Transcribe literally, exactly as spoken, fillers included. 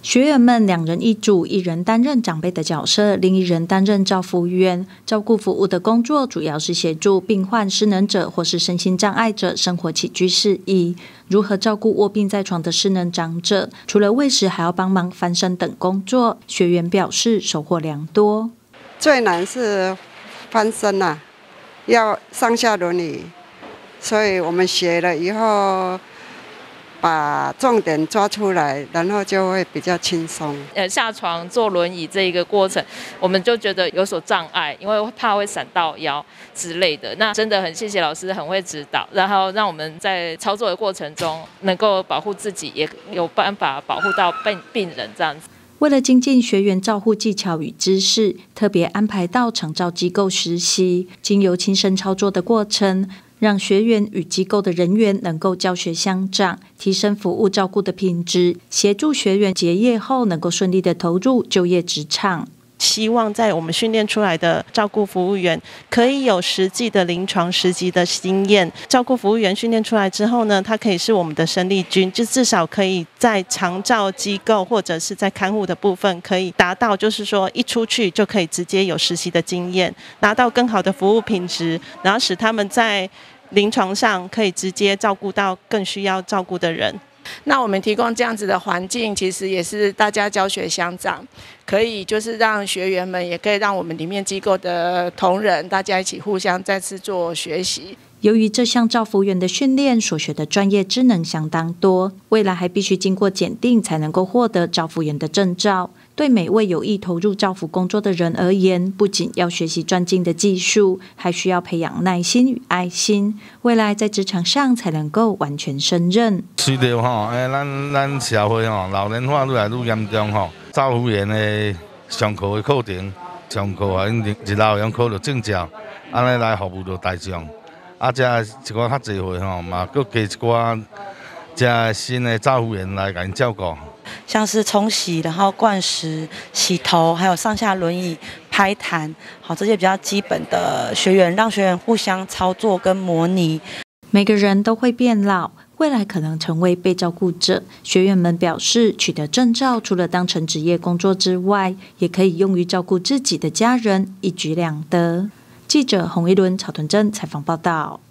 学员们两人一组，一人担任长辈的角色，另一人担任照服员。照顾服务的工作主要是协助病患、失能者或是身心障碍者生活起居事宜。如何照顾卧病在床的失能长者，除了喂食，还要帮忙翻身等工作。学员表示收获良多。 最难是翻身啊，要上下轮椅，所以我们学了以后，把重点抓出来，然后就会比较轻松。 呃，下床坐轮椅这一个过程，我们就觉得有所障碍，因为怕会闪到腰之类的。那真的很谢谢老师，很会指导，然后让我们在操作的过程中能够保护自己，也有办法保护到病病人这样子。 为了精进学员照护技巧与知识，特别安排到长照机构实习，经由亲身操作的过程，让学员与机构的人员能够教学相长，提升服务照顾的品质，协助学员结业后能够顺利的投入就业职场。 希望在我们训练出来的照顾服务员可以有实际的临床实习的经验。照顾服务员训练出来之后呢，他可以是我们的生力军，就至少可以在长照机构或者是在看护的部分可以达到，就是说一出去就可以直接有实习的经验，拿到更好的服务品质，然后使他们在临床上可以直接照顾到更需要照顾的人。 那我们提供这样子的环境，其实也是大家教学相长，可以就是让学员们，也可以让我们里面机构的同仁，大家一起互相再次做学习。 由于这项照服员的训练所学的专业知能相当多，未来还必须经过检定才能够获得照服员的证照。对每位有意投入照服工作的人而言，不仅要学习专精的技术，还需要培养耐心与爱心，未来在职场上才能够完全胜任。 随着吼，诶，咱咱社会吼老龄化愈来愈严重吼，照服员的上课的课程，上课啊，因日后用考到证照，安尼来服务到大众。啊，这一寡较侪岁吼，嘛，佮加一寡这新的照服员来甲因照顾。 像是冲洗，然后灌食、洗头，还有上下轮椅、拍弹，好，这些比较基本的学员，让学员互相操作跟模拟。 每个人都会变老，未来可能成为被照顾者。学员们表示，取得证照除了当成职业工作之外，也可以用于照顾自己的家人，一举两得。记者洪一伦、曹屯珍采访报道。